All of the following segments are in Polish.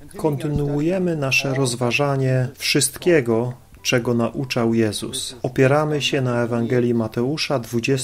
Kontynuujemy nasze rozważanie wszystkiego, czego nauczał Jezus. Opieramy się na Ewangelii Mateusza,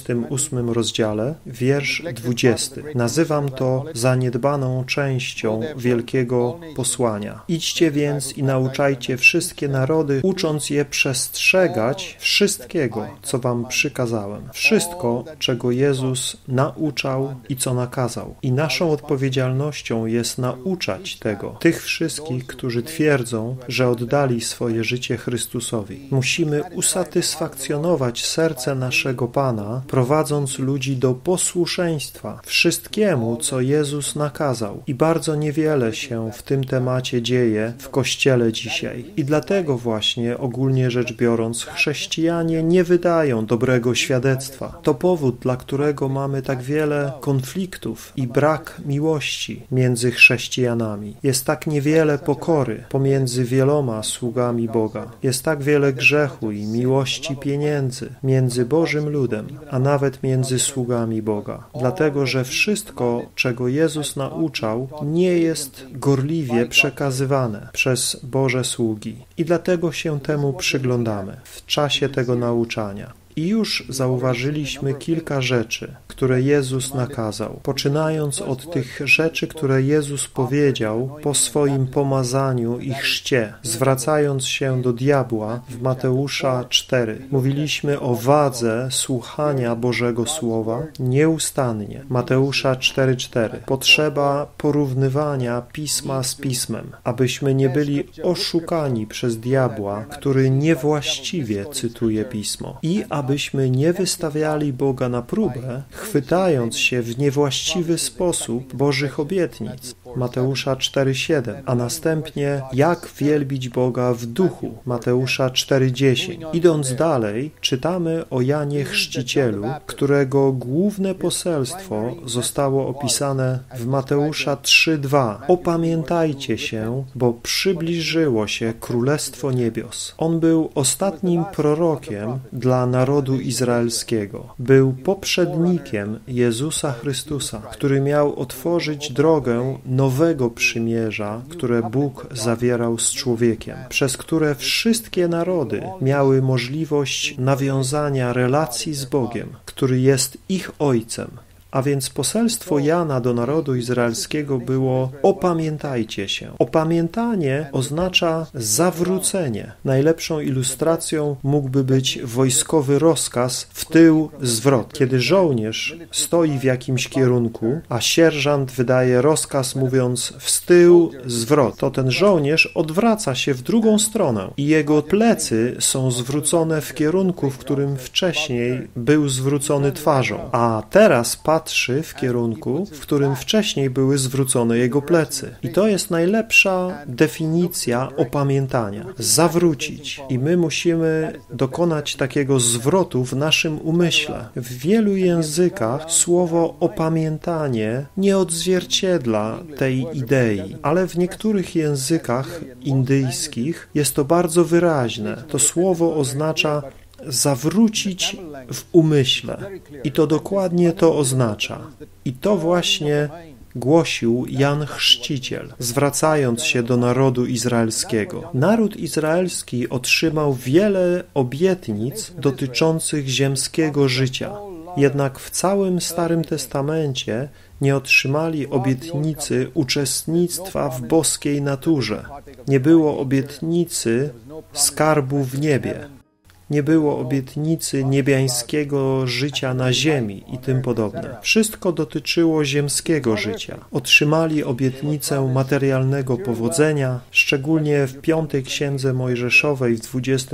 28 rozdziale, wiersz 20. Nazywam to zaniedbaną częścią wielkiego posłania. Idźcie więc i nauczajcie wszystkie narody, ucząc je przestrzegać wszystkiego, co wam przykazałem. Wszystko, czego Jezus nauczał i co nakazał. I naszą odpowiedzialnością jest nauczać tego tych wszystkich, którzy twierdzą, że oddali swoje życie Chrystusowi. Musimy usatysfakcjonować serce naszego Pana, prowadząc ludzi do posłuszeństwa wszystkiemu, co Jezus nakazał. I bardzo niewiele się w tym temacie dzieje w Kościele dzisiaj. I dlatego właśnie, ogólnie rzecz biorąc, chrześcijanie nie wydają dobrego świadectwa. To powód, dla którego mamy tak wiele konfliktów i brak miłości między chrześcijanami. Jest tak niewiele pokory pomiędzy wieloma sługami Boga. Jest tak wiele grzechu i miłości pieniędzy między Bożym ludem, a nawet między sługami Boga. Dlatego, że wszystko, czego Jezus nauczał, nie jest gorliwie przekazywane przez Boże sługi. I dlatego się temu przyglądamy w czasie tego nauczania. I już zauważyliśmy kilka rzeczy, które Jezus nakazał, poczynając od tych rzeczy, które Jezus powiedział po swoim pomazaniu i chrzcie, zwracając się do diabła w Mateusza 4. Mówiliśmy o wadze słuchania Bożego Słowa nieustannie. Mateusza 4:4. Potrzeba porównywania Pisma z Pismem, abyśmy nie byli oszukani przez diabła, który niewłaściwie cytuje Pismo. I abyśmy nie wystawiali Boga na próbę, chwytając się w niewłaściwy sposób Bożych obietnic. Mateusza 4:7, a następnie jak wielbić Boga w duchu. Mateusza 4:10. Idąc dalej, czytamy o Janie Chrzcicielu, którego główne poselstwo zostało opisane w Mateusza 3:2. Opamiętajcie się, bo przybliżyło się Królestwo Niebios. On był ostatnim prorokiem dla narodu izraelskiego. Był poprzednikiem Jezusa Chrystusa, który miał otworzyć drogę nowego przymierza, które Bóg zawierał z człowiekiem, przez które wszystkie narody miały możliwość nawiązania relacji z Bogiem, który jest ich Ojcem. A więc poselstwo Jana do narodu izraelskiego było: opamiętajcie się. Opamiętanie oznacza zawrócenie. Najlepszą ilustracją mógłby być wojskowy rozkaz w tył, zwrot. Kiedy żołnierz stoi w jakimś kierunku, a sierżant wydaje rozkaz mówiąc w tył, zwrot, to ten żołnierz odwraca się w drugą stronę i jego plecy są zwrócone w kierunku, w którym wcześniej był zwrócony twarzą. A teraz patrzy w kierunku, w którym wcześniej były zwrócone jego plecy. I to jest najlepsza definicja opamiętania. Zawrócić. I my musimy dokonać takiego zwrotu w naszym umyśle. W wielu językach słowo opamiętanie nie odzwierciedla tej idei, ale w niektórych językach indyjskich jest to bardzo wyraźne. To słowo oznacza zawrócić w umyśle. I to dokładnie to oznacza. I to właśnie głosił Jan Chrzciciel, zwracając się do narodu izraelskiego. Naród izraelski otrzymał wiele obietnic dotyczących ziemskiego życia. Jednak w całym Starym Testamencie nie otrzymali obietnicy uczestnictwa w boskiej naturze. Nie było obietnicy skarbu w niebie. Nie było obietnicy niebiańskiego życia na ziemi i tym podobne. Wszystko dotyczyło ziemskiego życia. Otrzymali obietnicę materialnego powodzenia, szczególnie w 5 Księdze Mojżeszowej w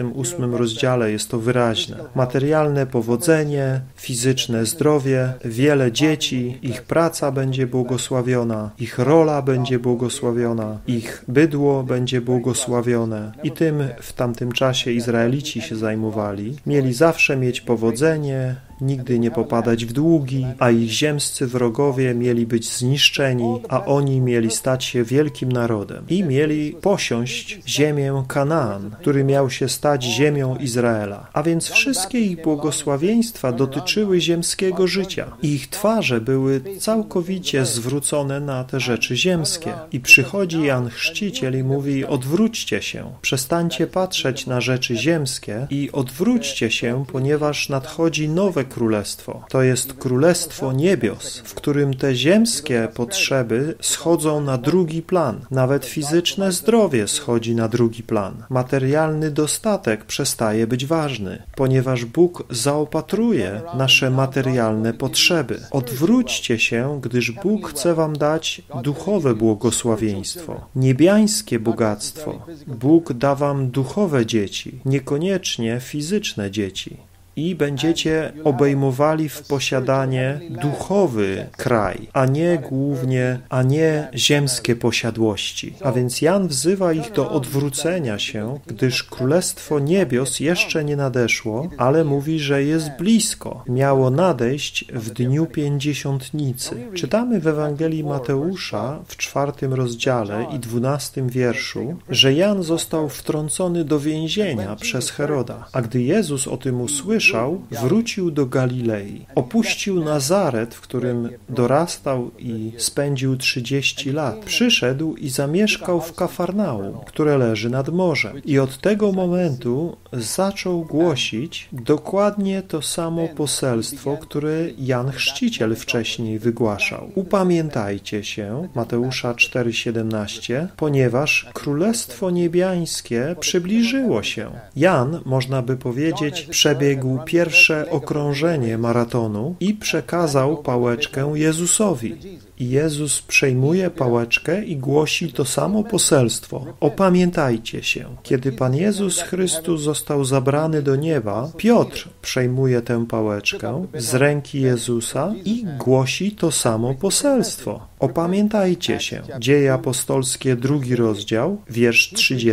28 rozdziale jest to wyraźne. Materialne powodzenie, fizyczne zdrowie, wiele dzieci, ich praca będzie błogosławiona, ich rola będzie błogosławiona, ich bydło będzie błogosławione. I tym w tamtym czasie Izraelici się zajmowali. Mieli zawsze mieć powodzenie, nigdy nie popadać w długi, a ich ziemscy wrogowie mieli być zniszczeni, a oni mieli stać się wielkim narodem i mieli posiąść ziemię Kanaan, który miał się stać ziemią Izraela. A więc wszystkie ich błogosławieństwa dotyczyły ziemskiego życia. Ich twarze były całkowicie zwrócone na te rzeczy ziemskie. I przychodzi Jan Chrzciciel i mówi: odwróćcie się, przestańcie patrzeć na rzeczy ziemskie i odwróćcie się, ponieważ nadchodzi nowe królestwo. To jest królestwo niebios, w którym te ziemskie potrzeby schodzą na drugi plan. Nawet fizyczne zdrowie schodzi na drugi plan. Materialny dostatek przestaje być ważny, ponieważ Bóg zaopatruje nasze materialne potrzeby. Odwróćcie się, gdyż Bóg chce wam dać duchowe błogosławieństwo, niebiańskie bogactwo. Bóg da wam duchowe dzieci, niekoniecznie fizyczne dzieci. I będziecie obejmowali w posiadanie duchowy kraj, a nie ziemskie posiadłości. A więc Jan wzywa ich do odwrócenia się, gdyż Królestwo Niebios jeszcze nie nadeszło, ale mówi, że jest blisko. Miało nadejść w dniu Pięćdziesiątnicy. Czytamy w Ewangelii Mateusza w 4 rozdziale i 12 wierszu, że Jan został wtrącony do więzienia przez Heroda, a gdy Jezus o tym usłyszał, wrócił do Galilei. Opuścił Nazaret, w którym dorastał i spędził 30 lat. Przyszedł i zamieszkał w Kafarnaum, które leży nad morzem. I od tego momentu zaczął głosić dokładnie to samo poselstwo, które Jan Chrzciciel wcześniej wygłaszał. Upamiętajcie się, Mateusza 4,17, ponieważ Królestwo Niebiańskie przybliżyło się. Jan, można by powiedzieć, przebiegł pierwsze okrążenie maratonu i przekazał pałeczkę Jezusowi. I Jezus przejmuje pałeczkę i głosi to samo poselstwo. Opamiętajcie się. Kiedy Pan Jezus Chrystus został zabrany do nieba, Piotr przejmuje tę pałeczkę z ręki Jezusa i głosi to samo poselstwo. Opamiętajcie się. Dzieje apostolskie, 2 rozdział, wiersz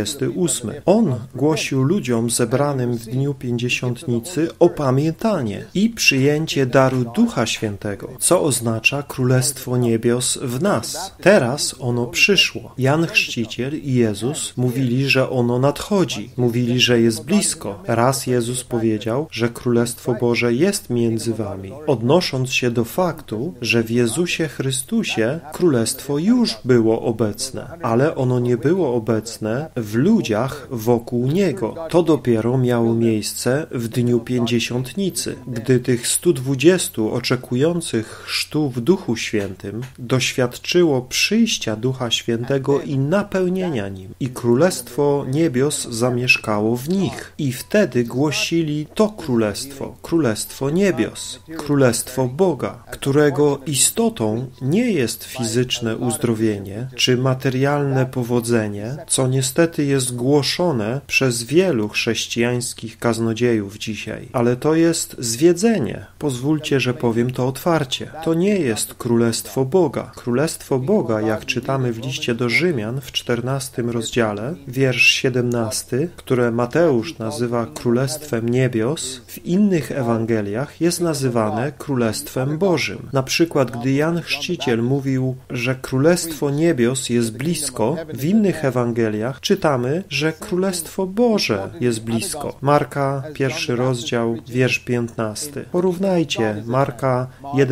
38. On głosił ludziom zebranym w dniu Pięćdziesiątnicy opamiętanie i przyjęcie daru Ducha Świętego, co oznacza Królestwo Niebios w nas. Teraz ono przyszło. Jan Chrzciciel i Jezus mówili, że ono nadchodzi. Mówili, że jest blisko. Raz Jezus powiedział, że Królestwo Boże jest między wami, odnosząc się do faktu, że w Jezusie Chrystusie Królestwo już było obecne, ale ono nie było obecne w ludziach wokół Niego. To dopiero miało miejsce w dniu Pięćdziesiątnicy, gdy tych 120 oczekujących chrztu w Duchu Świętym doświadczyło przyjścia Ducha Świętego i napełnienia nim. I Królestwo Niebios zamieszkało w nich. I wtedy głosili to Królestwo, Królestwo Niebios, Królestwo Boga, którego istotą nie jest fizyczne uzdrowienie czy materialne powodzenie, co niestety jest głoszone przez wielu chrześcijańskich kaznodziejów dzisiaj. Ale to jest zwiedzenie. Pozwólcie, że powiem to otwarcie. To nie jest Królestwo Boga. Królestwo Boga, jak czytamy w liście do Rzymian w 14 rozdziale, wiersz 17, które Mateusz nazywa Królestwem Niebios, w innych Ewangeliach jest nazywane Królestwem Bożym. Na przykład, gdy Jan Chrzciciel mówił, że Królestwo Niebios jest blisko, w innych Ewangeliach czytamy, że Królestwo Boże jest blisko. Marka, 1 rozdział, wiersz 15. Porównajcie Marka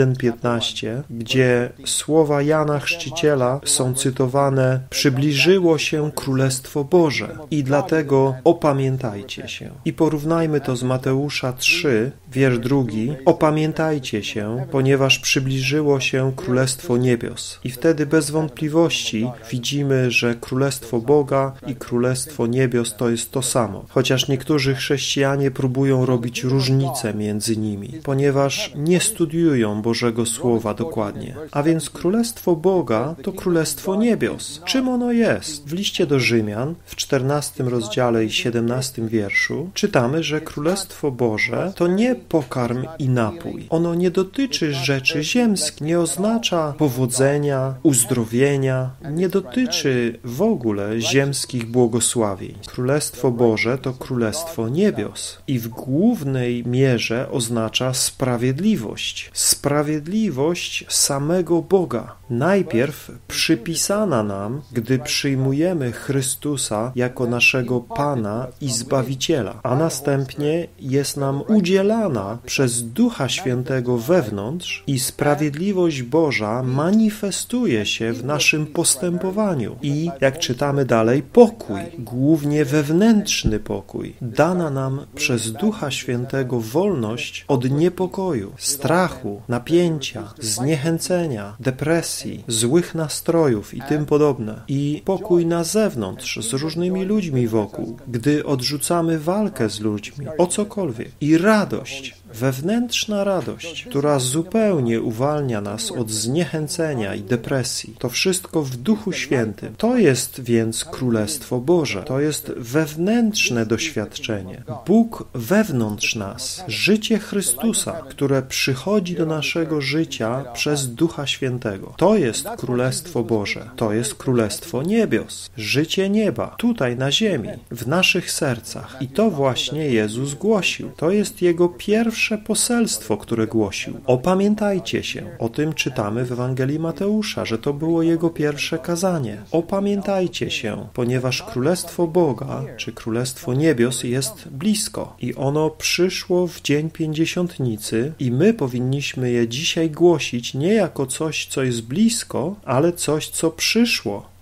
1,15, gdzie słowa Jana Chrzciciela są cytowane: przybliżyło się Królestwo Boże i dlatego opamiętajcie się. I porównajmy to z Mateusza 3, wiersz 2. Opamiętajcie się, ponieważ przybliżyło się Królestwo Niebios. I wtedy bez wątpliwości widzimy, że Królestwo Boga i Królestwo Niebios to jest to samo. Chociaż niektórzy chrześcijanie próbują robić różnicę między nimi, ponieważ nie studiują Bożego Słowa dokładnie. A więc Królestwo Boga to Królestwo Niebios. Czym ono jest? W liście do Rzymian w 14 rozdziale i 17 wierszu czytamy, że Królestwo Boże to nie pokarm i napój. Ono nie dotyczy rzeczy ziemskich, nie oznacza powodzenia, uzdrowienia, nie dotyczy w ogóle ziemskich błogosławieństw. Królestwo Boże to Królestwo Niebios i w głównej mierze oznacza sprawiedliwość. Sprawiedliwość samego Boga. Najpierw przypisana nam, gdy przyjmujemy Chrystusa jako naszego Pana i Zbawiciela, a następnie jest nam udzielana przez Ducha Świętego wewnątrz i sprawiedliwość Boża manifestuje się w naszym postępowaniu. I, jak czytamy dalej, pokój, głównie wewnętrzny pokój, dana nam przez Ducha Świętego wolność od niepokoju, strachu, napięcia, zniechęcenia, depresji, złych nastrojów i tym podobne. I pokój na zewnątrz, z różnymi ludźmi wokół, gdy odrzucamy walkę z ludźmi, o cokolwiek. I radość, wewnętrzna radość, która zupełnie uwalnia nas od zniechęcenia i depresji. To wszystko w Duchu Świętym. To jest więc Królestwo Boże. To jest wewnętrzne doświadczenie. Bóg wewnątrz nas. Życie Chrystusa, które przychodzi do naszego życia przez Ducha Świętego. To jest Królestwo Boże. To jest Królestwo Niebios. Życie nieba. Tutaj na ziemi. W naszych sercach. I to właśnie Jezus głosił. To jest Jego pierwsze poselstwo, które głosił. Opamiętajcie się. O tym czytamy w Ewangelii Mateusza, że to było Jego pierwsze kazanie. Opamiętajcie się, ponieważ Królestwo Boga, czy Królestwo Niebios jest blisko. I ono przyszło w dzień Pięćdziesiątnicy i my powinniśmy je dzisiaj głosić nie jako coś, co jest blisko, ale coś, co przyszło.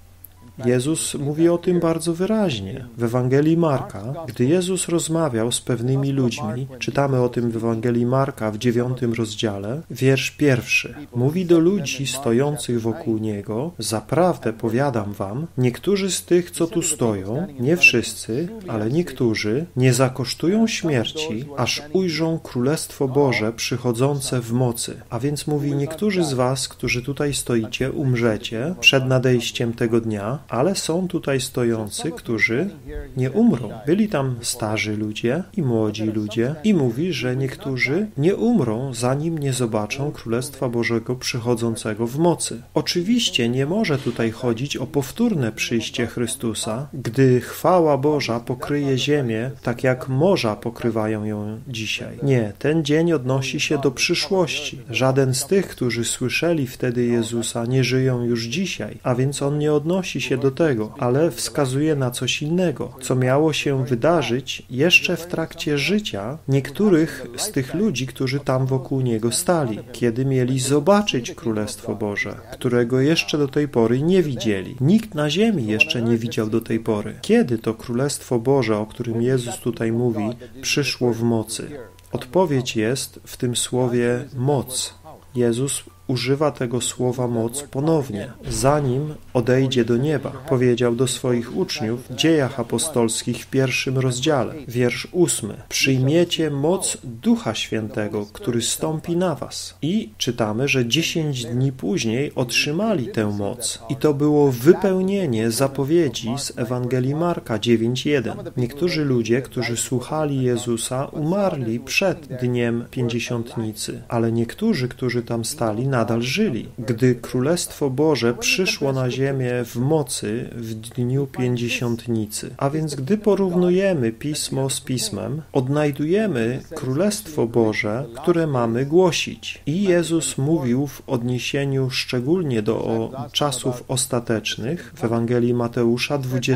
Jezus mówi o tym bardzo wyraźnie. W Ewangelii Marka, gdy Jezus rozmawiał z pewnymi ludźmi, czytamy o tym w Ewangelii Marka w 9 rozdziale, wiersz 1. Mówi do ludzi stojących wokół Niego: zaprawdę powiadam wam, niektórzy z tych, co tu stoją, nie wszyscy, ale niektórzy, nie zakosztują śmierci, aż ujrzą Królestwo Boże przychodzące w mocy. A więc mówi, niektórzy z was, którzy tutaj stoicie, umrzecie przed nadejściem tego dnia, ale są tutaj stojący, którzy nie umrą. Byli tam starzy ludzie i młodzi ludzie i mówi, że niektórzy nie umrą, zanim nie zobaczą Królestwa Bożego przychodzącego w mocy. Oczywiście nie może tutaj chodzić o powtórne przyjście Chrystusa, gdy chwała Boża pokryje ziemię, tak jak morza pokrywają ją dzisiaj. Nie, ten dzień odnosi się do przyszłości. Żaden z tych, którzy słyszeli wtedy Jezusa, nie żyją już dzisiaj, a więc on nie odnosi się do tego, ale wskazuje na coś innego, co miało się wydarzyć jeszcze w trakcie życia niektórych z tych ludzi, którzy tam wokół Niego stali, kiedy mieli zobaczyć Królestwo Boże, którego jeszcze do tej pory nie widzieli. Nikt na ziemi jeszcze nie widział do tej pory. Kiedy to Królestwo Boże, o którym Jezus tutaj mówi, przyszło w mocy? Odpowiedź jest w tym słowie moc. Jezus używa tego słowa moc ponownie. Zanim odejdzie do nieba, powiedział do swoich uczniów w Dziejach Apostolskich w 1 rozdziale, wiersz 8. Przyjmiecie moc Ducha Świętego, który stąpi na was. I czytamy, że 10 dni później otrzymali tę moc. I to było wypełnienie zapowiedzi z Ewangelii Marka 9:1. Niektórzy ludzie, którzy słuchali Jezusa, umarli przed dniem Pięćdziesiątnicy, ale niektórzy, którzy tam stali, nadal żyli. Gdy Królestwo Boże przyszło na ziemię w mocy w dniu Pięćdziesiątnicy. A więc gdy porównujemy Pismo z Pismem, odnajdujemy Królestwo Boże, które mamy głosić. I Jezus mówił w odniesieniu szczególnie do czasów ostatecznych w Ewangelii Mateusza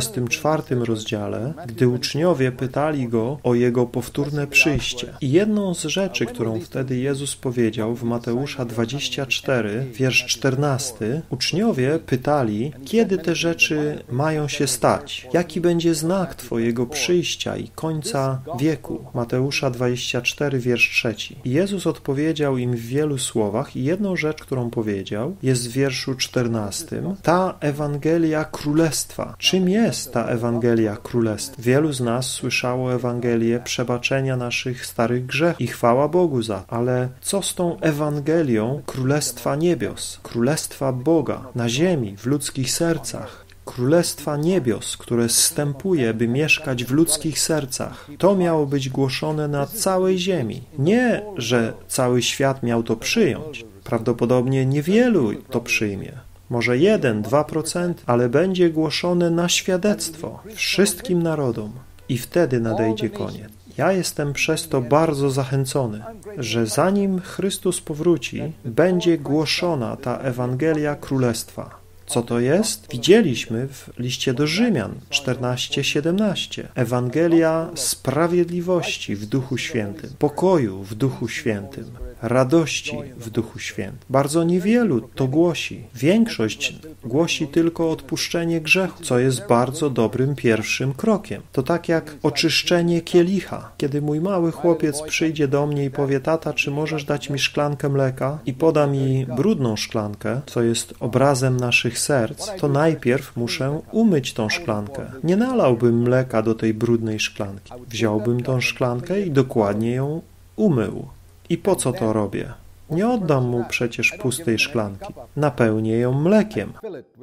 24 rozdziale, gdy uczniowie pytali Go o Jego powtórne przyjście. I jedną z rzeczy, którą wtedy Jezus powiedział w Mateusza 24, wiersz 14, uczniowie pytali, kiedy te rzeczy mają się stać? Jaki będzie znak Twojego przyjścia i końca wieku? Mateusza 24, wiersz 3. I Jezus odpowiedział im w wielu słowach i jedną rzecz, którą powiedział, jest w wierszu 14. Ta Ewangelia Królestwa. Czym jest ta Ewangelia Królestwa? Wielu z nas słyszało Ewangelię przebaczenia naszych starych grzechów i chwała Bogu za to. Ale co z tą Ewangelią Królestwa Niebios, Królestwa Boga na ziemi, w ludzkich sercach? Królestwa Niebios, które zstępuje, by mieszkać w ludzkich sercach. To miało być głoszone na całej ziemi. Nie, że cały świat miał to przyjąć. Prawdopodobnie niewielu to przyjmie. Może 1–2%, ale będzie głoszone na świadectwo wszystkim narodom. I wtedy nadejdzie koniec. Ja jestem przez to bardzo zachęcony, że zanim Chrystus powróci, będzie głoszona ta Ewangelia Królestwa. Co to jest? Widzieliśmy w liście do Rzymian 14:17. Ewangelia sprawiedliwości w Duchu Świętym, pokoju w Duchu Świętym, radości w Duchu Świętym. Bardzo niewielu to głosi. Większość głosi tylko odpuszczenie grzechu, co jest bardzo dobrym pierwszym krokiem. To tak jak oczyszczenie kielicha. Kiedy mój mały chłopiec przyjdzie do mnie i powie: tata, czy możesz dać mi szklankę mleka? I poda mi brudną szklankę, co jest obrazem naszych serc, to najpierw muszę umyć tą szklankę. Nie nalałbym mleka do tej brudnej szklanki. Wziąłbym tą szklankę i dokładnie ją umył. I po co to robię? Nie oddam mu przecież pustej szklanki. Napełnię ją mlekiem.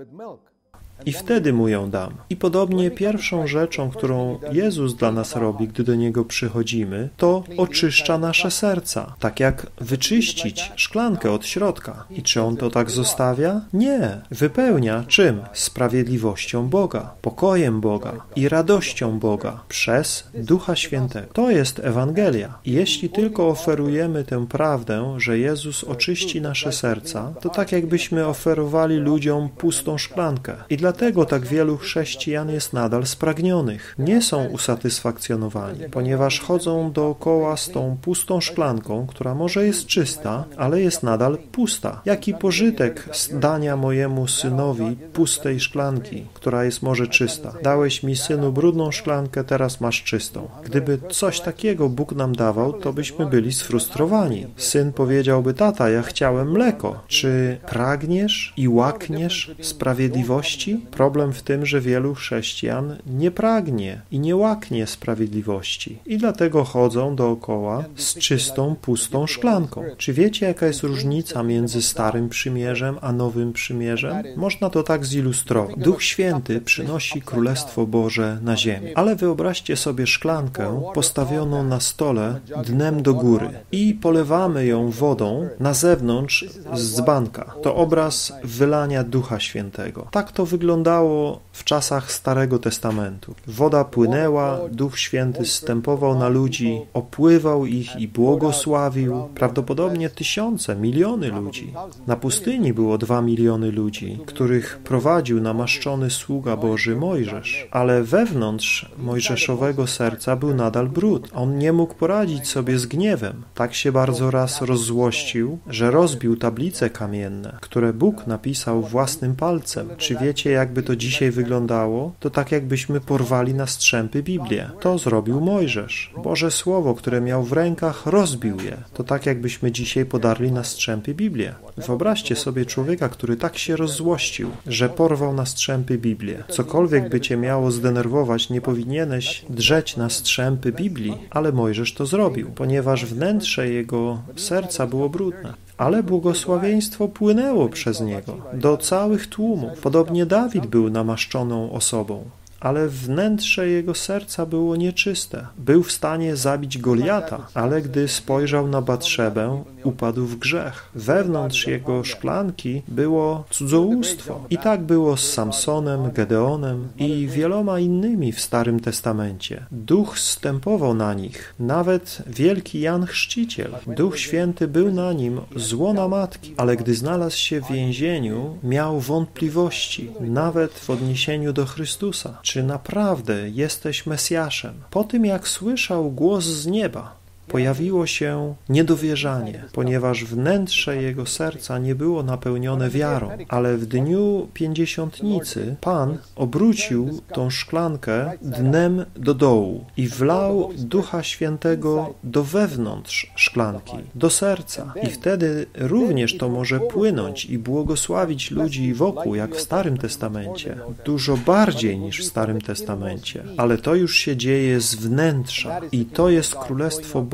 I wtedy mu ją dam. I podobnie pierwszą rzeczą, którą Jezus dla nas robi, gdy do Niego przychodzimy, to oczyszcza nasze serca. Tak jak wyczyścić szklankę od środka. I czy On to tak zostawia? Nie. Wypełnia czym? Sprawiedliwością Boga, pokojem Boga i radością Boga przez Ducha Świętego. To jest Ewangelia. I jeśli tylko oferujemy tę prawdę, że Jezus oczyści nasze serca, to tak jakbyśmy oferowali ludziom pustą szklankę. I dlatego tak wielu chrześcijan jest nadal spragnionych. Nie są usatysfakcjonowani, ponieważ chodzą dookoła z tą pustą szklanką, która może jest czysta, ale jest nadal pusta. Jaki pożytek z dania mojemu synowi pustej szklanki, która jest może czysta? Dałeś mi, synu, brudną szklankę, teraz masz czystą. Gdyby coś takiego Bóg nam dawał, to byśmy byli sfrustrowani. Syn powiedziałby: tata, ja chciałem mleko. Czy pragniesz i łakniesz sprawiedliwości? Problem w tym, że wielu chrześcijan nie pragnie i nie łaknie sprawiedliwości i dlatego chodzą dookoła z czystą, pustą szklanką. Czy wiecie, jaka jest różnica między Starym Przymierzem a Nowym Przymierzem? Można to tak zilustrować. Duch Święty przynosi Królestwo Boże na ziemię, ale wyobraźcie sobie szklankę postawioną na stole dnem do góry i polewamy ją wodą na zewnątrz z dzbanka. To obraz wylania Ducha Świętego. Tak to wyglądało w czasach Starego Testamentu. Woda płynęła, Duch Święty zstępował na ludzi, opływał ich i błogosławił. Prawdopodobnie tysiące, miliony ludzi. Na pustyni było 2 miliony ludzi, których prowadził namaszczony sługa Boży Mojżesz. Ale wewnątrz mojżeszowego serca był nadal brud. On nie mógł poradzić sobie z gniewem. Tak się bardzo raz rozzłościł, że rozbił tablice kamienne, które Bóg napisał własnym palcem. Czy wiecie, jakby to dzisiaj wyglądało? To tak, jakbyśmy porwali na strzępy Biblię. To zrobił Mojżesz. Boże Słowo, które miał w rękach, rozbił je. To tak, jakbyśmy dzisiaj podarli na strzępy Biblię. Wyobraźcie sobie człowieka, który tak się rozzłościł, że porwał na strzępy Biblię. Cokolwiek by cię miało zdenerwować, nie powinieneś drzeć na strzępy Biblii, ale Mojżesz to zrobił, ponieważ wnętrze jego serca było brudne. Ale błogosławieństwo płynęło przez niego do całych tłumów. Podobnie Dawid był namaszczoną osobą, ale wnętrze jego serca było nieczyste. Był w stanie zabić Goliata, ale gdy spojrzał na Batszebę, upadł w grzech. Wewnątrz jego szklanki było cudzołóstwo. I tak było z Samsonem, Gedeonem i wieloma innymi w Starym Testamencie. Duch zstępował na nich. Nawet wielki Jan Chrzciciel. Duch Święty był na nim z łona matki, ale gdy znalazł się w więzieniu, miał wątpliwości, nawet w odniesieniu do Chrystusa. Czy naprawdę jesteś Mesjaszem? Po tym, jak słyszał głos z nieba, pojawiło się niedowierzanie, ponieważ wnętrze jego serca nie było napełnione wiarą. Ale w dniu Pięćdziesiątnicy Pan obrócił tą szklankę dnem do dołu i wlał Ducha Świętego do wewnątrz szklanki, do serca. I wtedy również to może płynąć i błogosławić ludzi wokół, jak w Starym Testamencie. Dużo bardziej niż w Starym Testamencie. Ale to już się dzieje z wnętrza i to jest Królestwo Boże,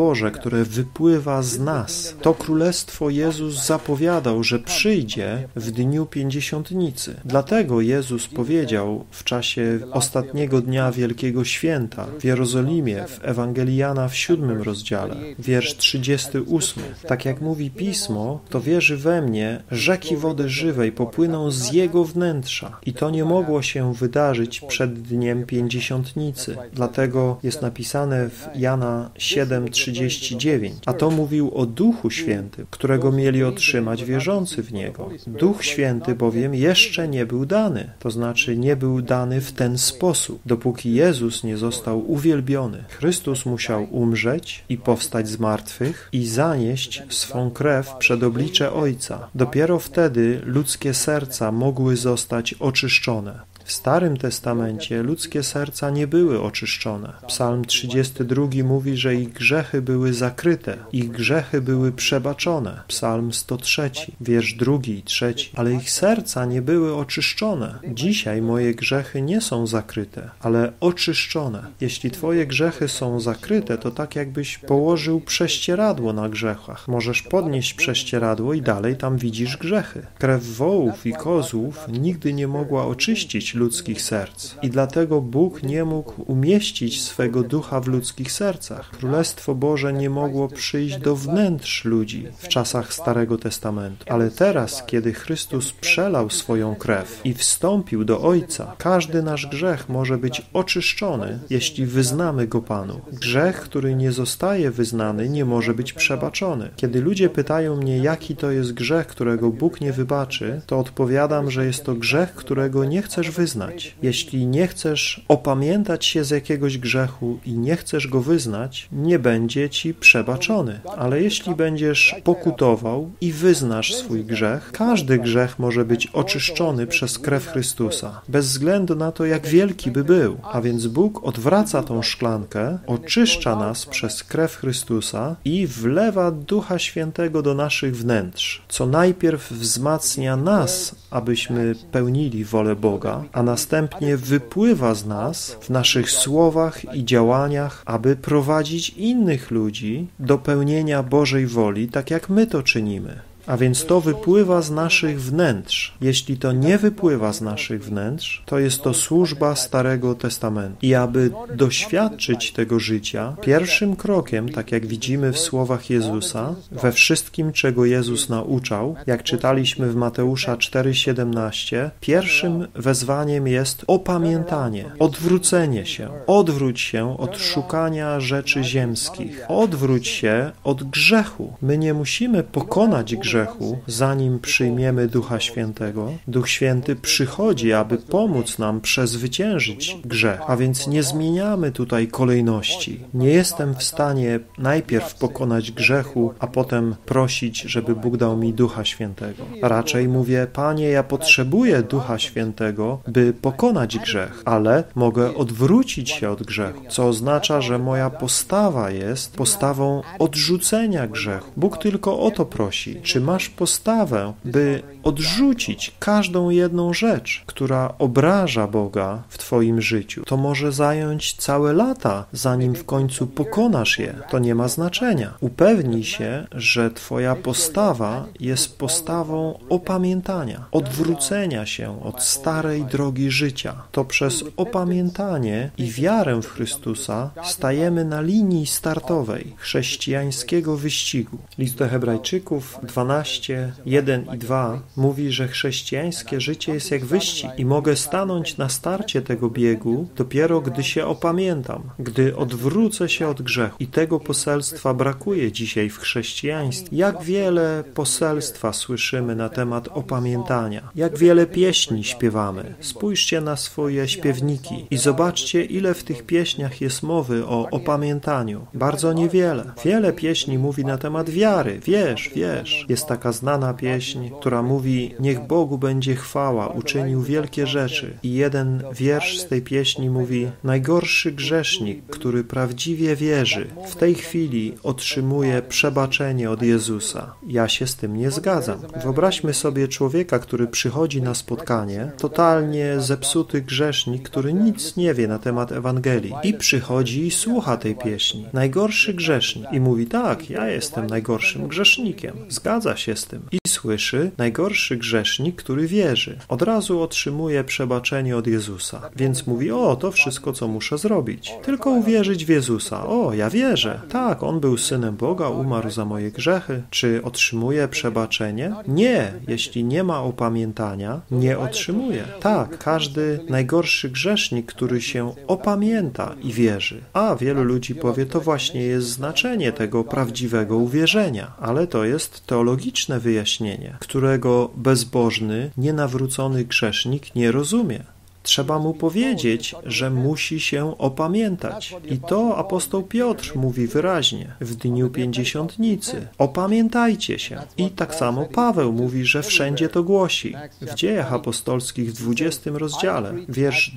Boże, które wypływa z nas. To królestwo Jezus zapowiadał, że przyjdzie w dniu Pięćdziesiątnicy. Dlatego Jezus powiedział w czasie ostatniego dnia Wielkiego Święta w Jerozolimie w Ewangelii Jana w 7 rozdziale, wiersz 38. Tak jak mówi Pismo, kto wierzy we mnie, rzeki wody żywej popłyną z jego wnętrza. I to nie mogło się wydarzyć przed dniem Pięćdziesiątnicy. Dlatego jest napisane w Jana 7:39. A to mówił o Duchu Świętym, którego mieli otrzymać wierzący w Niego. Duch Święty bowiem jeszcze nie był dany. To znaczy nie był dany w ten sposób, dopóki Jezus nie został uwielbiony. Chrystus musiał umrzeć i powstać z martwych i zanieść swą krew przed oblicze Ojca. Dopiero wtedy ludzkie serca mogły zostać oczyszczone. W Starym Testamencie ludzkie serca nie były oczyszczone. Psalm 32 mówi, że ich grzechy były zakryte, ich grzechy były przebaczone. Psalm 103, wiersz 2 i 3. Ale ich serca nie były oczyszczone. Dzisiaj moje grzechy nie są zakryte, ale oczyszczone. Jeśli twoje grzechy są zakryte, to tak jakbyś położył prześcieradło na grzechach. Możesz podnieść prześcieradło i dalej tam widzisz grzechy. Krew wołów i kozłów nigdy nie mogła oczyścić ludzkich serc. I dlatego Bóg nie mógł umieścić swego ducha w ludzkich sercach. Królestwo Boże nie mogło przyjść do wnętrz ludzi w czasach Starego Testamentu. Ale teraz, kiedy Chrystus przelał swoją krew i wstąpił do Ojca, każdy nasz grzech może być oczyszczony, jeśli wyznamy go Panu. Grzech, który nie zostaje wyznany, nie może być przebaczony. Kiedy ludzie pytają mnie, jaki to jest grzech, którego Bóg nie wybaczy, to odpowiadam, że jest to grzech, którego nie chcesz wyznać. Jeśli nie chcesz opamiętać się z jakiegoś grzechu i nie chcesz go wyznać, nie będzie ci przebaczony. Ale jeśli będziesz pokutował i wyznasz swój grzech, każdy grzech może być oczyszczony przez krew Chrystusa, bez względu na to, jak wielki by był. A więc Bóg odwraca tą szklankę, oczyszcza nas przez krew Chrystusa i wlewa Ducha Świętego do naszych wnętrz, co najpierw wzmacnia nas, abyśmy pełnili wolę Boga, a następnie wypływa z nas w naszych słowach i działaniach, aby prowadzić innych ludzi do pełnienia Bożej woli, tak jak my to czynimy. A więc to wypływa z naszych wnętrz. Jeśli to nie wypływa z naszych wnętrz, to jest to służba Starego Testamentu. I aby doświadczyć tego życia, pierwszym krokiem, tak jak widzimy w słowach Jezusa, we wszystkim, czego Jezus nauczał, jak czytaliśmy w Mateusza 4:17, pierwszym wezwaniem jest opamiętanie, odwrócenie się. Odwróć się od szukania rzeczy ziemskich. Odwróć się od grzechu. My nie musimy pokonać grzechu, zanim przyjmiemy Ducha Świętego. Duch Święty przychodzi, aby pomóc nam przezwyciężyć grzech, a więc nie zmieniamy tutaj kolejności. Nie jestem w stanie najpierw pokonać grzechu, a potem prosić, żeby Bóg dał mi Ducha Świętego. Raczej mówię, Panie, ja potrzebuję Ducha Świętego, by pokonać grzech, ale mogę odwrócić się od grzechu, co oznacza, że moja postawa jest postawą odrzucenia grzechu. Bóg tylko o to prosi. Czy masz postawę, by odrzucić każdą jedną rzecz, która obraża Boga w twoim życiu? To może zająć całe lata, zanim w końcu pokonasz je. To nie ma znaczenia. Upewnij się, że twoja postawa jest postawą opamiętania, odwrócenia się od starej drogi życia. To przez opamiętanie i wiarę w Chrystusa stajemy na linii startowej chrześcijańskiego wyścigu. List do Hebrajczyków 12:1 i 2 mówi, że chrześcijańskie życie jest jak wyścig i mogę stanąć na starcie tego biegu dopiero gdy się opamiętam, gdy odwrócę się od grzechu. I tego poselstwa brakuje dzisiaj w chrześcijaństwie. Jak wiele poselstwa słyszymy na temat opamiętania, jak wiele pieśni śpiewamy. Spójrzcie na swoje śpiewniki i zobaczcie, ile w tych pieśniach jest mowy o opamiętaniu. Bardzo niewiele. Wiele pieśni mówi na temat wiary. Wiesz. Jest Jest taka znana pieśń, która mówi: niech Bogu będzie chwała, uczynił wielkie rzeczy. I jeden wiersz z tej pieśni mówi: najgorszy grzesznik, który prawdziwie wierzy, w tej chwili otrzymuje przebaczenie od Jezusa. Ja się z tym nie zgadzam. Wyobraźmy sobie człowieka, który przychodzi na spotkanie, totalnie zepsuty grzesznik, który nic nie wie na temat Ewangelii i przychodzi i słucha tej pieśni. Najgorszy grzesznik. I mówi: tak, ja jestem najgorszym grzesznikiem. Zgadza się z tym. I słyszy: najgorszy grzesznik, który wierzy. Od razu otrzymuje przebaczenie od Jezusa. Więc mówi: o, to wszystko, co muszę zrobić. Tylko uwierzyć w Jezusa. O, ja wierzę. Tak, On był Synem Boga, umarł za moje grzechy. Czy otrzymuje przebaczenie? Nie. Jeśli nie ma opamiętania, nie otrzymuje. Tak, każdy najgorszy grzesznik, który się opamięta i wierzy. A wielu ludzi powie: to właśnie jest znaczenie tego prawdziwego uwierzenia. Ale to jest teologiczne wyjaśnienie, którego bezbożny, nienawrócony grzesznik nie rozumie. Trzeba mu powiedzieć, że musi się opamiętać. I to apostoł Piotr mówi wyraźnie w dniu Pięćdziesiątnicy. Opamiętajcie się. I tak samo Paweł mówi, że wszędzie to głosi. W Dziejach Apostolskich w 20 rozdziale, wiersz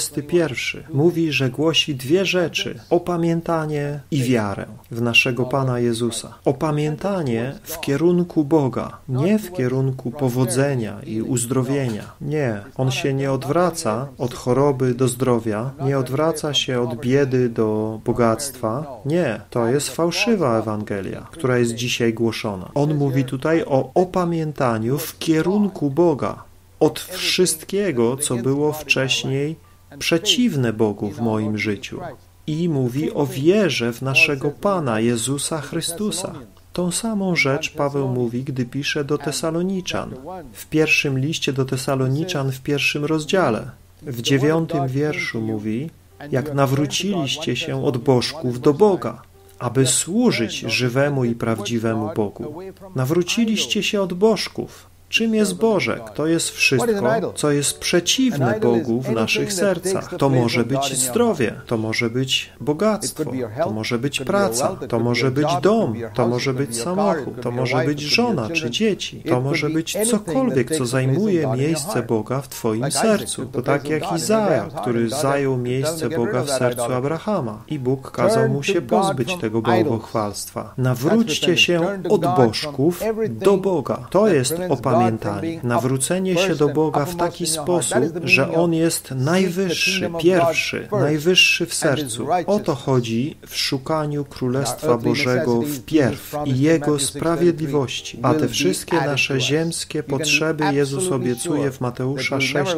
21, mówi, że głosi dwie rzeczy: opamiętanie i wiarę w naszego Pana Jezusa. Opamiętanie w kierunku Boga, nie w kierunku powodzenia i uzdrowienia. Nie, On się nie odwraca od choroby do zdrowia, nie odwraca się od biedy do bogactwa. Nie, to jest fałszywa Ewangelia, która jest dzisiaj głoszona. On mówi tutaj o opamiętaniu w kierunku Boga, od wszystkiego, co było wcześniej przeciwne Bogu w moim życiu. I mówi o wierze w naszego Pana Jezusa Chrystusa. Tą samą rzecz Paweł mówi, gdy pisze do Tesaloniczan. W pierwszym liście do Tesaloniczan w 1 rozdziale. W 9 wierszu mówi: jak nawróciliście się od bożków do Boga, aby służyć żywemu i prawdziwemu Bogu. Nawróciliście się od bożków. Czym jest Bożek? To jest wszystko, co jest przeciwne Bogu w naszych sercach. To może być zdrowie, to może być bogactwo, to może być praca, to może być dom, to może być samochód, to może być żona czy dzieci, to może być cokolwiek, co zajmuje miejsce Boga w twoim sercu. To tak jak Izaja, który zajął miejsce Boga w sercu Abrahama i Bóg kazał mu się pozbyć tego bałwochwalstwa. Nawróćcie się od bożków do Boga. To jest opamiętanie. Nawrócenie się do Boga w taki sposób, że On jest najwyższy, pierwszy, najwyższy w sercu. O to chodzi w szukaniu Królestwa Bożego wpierw i Jego sprawiedliwości. A te wszystkie nasze ziemskie potrzeby Jezus obiecuje w Mateusza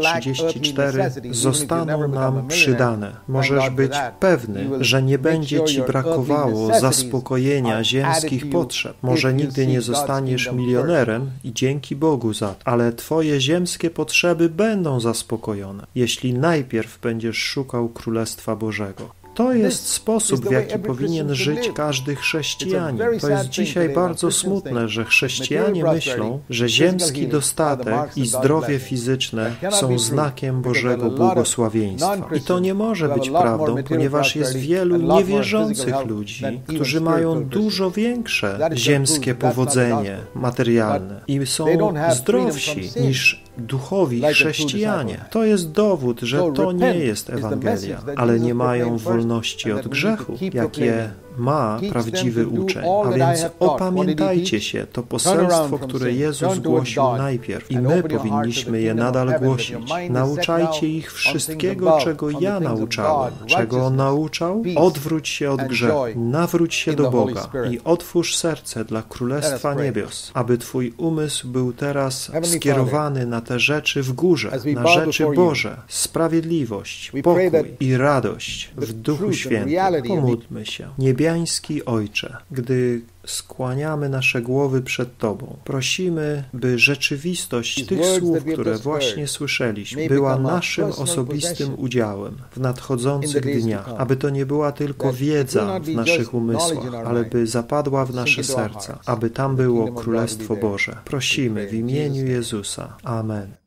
6:34 zostaną nam przydane. Możesz być pewny, że nie będzie ci brakowało zaspokojenia ziemskich potrzeb. Może nigdy nie zostaniesz milionerem i dzięki Bogu za to, ale twoje ziemskie potrzeby będą zaspokojone, jeśli najpierw będziesz szukał Królestwa Bożego. To jest sposób, w jaki powinien żyć każdy chrześcijanin. To jest dzisiaj bardzo smutne, że chrześcijanie myślą, że ziemski dostatek i zdrowie fizyczne są znakiem Bożego błogosławieństwa. I to nie może być prawdą, ponieważ jest wielu niewierzących ludzi, którzy mają dużo większe ziemskie powodzenie materialne i są zdrowsi niż duchowi chrześcijanie. To jest dowód, że to nie jest Ewangelia, ale nie mają wolności od grzechu, jakie ma prawdziwy uczeń. A więc opamiętajcie się, to poselstwo, które Jezus głosił najpierw i my powinniśmy je nadal głosić. Nauczajcie ich wszystkiego, czego ja nauczałem. Czego On nauczał? Odwróć się od grzechu, nawróć się do Boga i otwórz serce dla Królestwa Niebios, aby twój umysł był teraz skierowany na te rzeczy w górze, na rzeczy Boże, sprawiedliwość, pokój i radość w Duchu Świętym. Pomódlmy się. Niebiański Ojcze, gdy skłaniamy nasze głowy przed Tobą, prosimy, by rzeczywistość tych słów, które właśnie słyszeliśmy, była naszym osobistym udziałem w nadchodzących dniach, aby to nie była tylko wiedza w naszych umysłach, ale by zapadła w nasze serca, aby tam było Królestwo Boże. Prosimy w imieniu Jezusa. Amen.